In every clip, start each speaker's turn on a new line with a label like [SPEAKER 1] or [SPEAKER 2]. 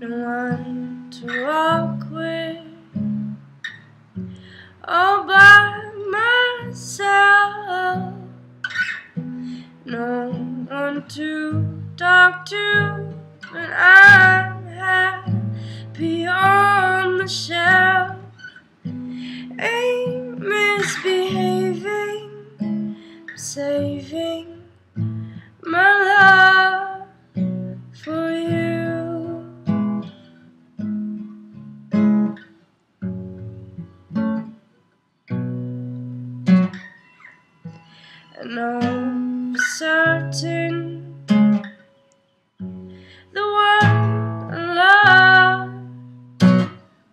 [SPEAKER 1] no one to walk with, all by myself, no one to talk to when I'm happy on the shelf. Ain't misbehaving, I'm saving my love for you. I know for certain the one I love,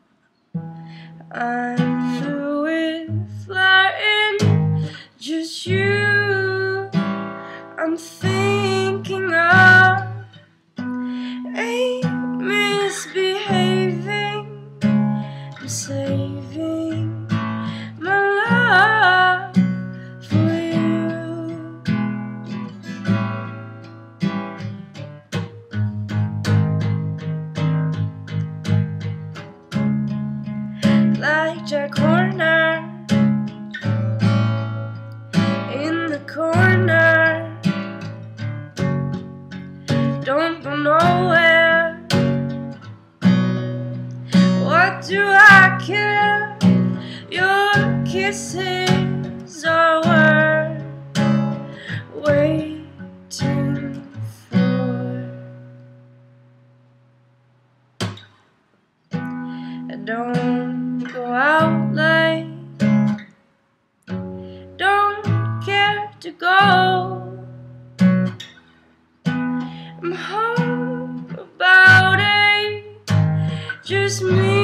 [SPEAKER 1] I'm through with flirting, just you I'm thinking of. Ain't misbehaving, I'm saving my love for you. Like Jack Horner in the corner, don't go nowhere. What do I care? Your kisses are worth waiting for. I don't go out late, don't care to go. I'm home about 8, just me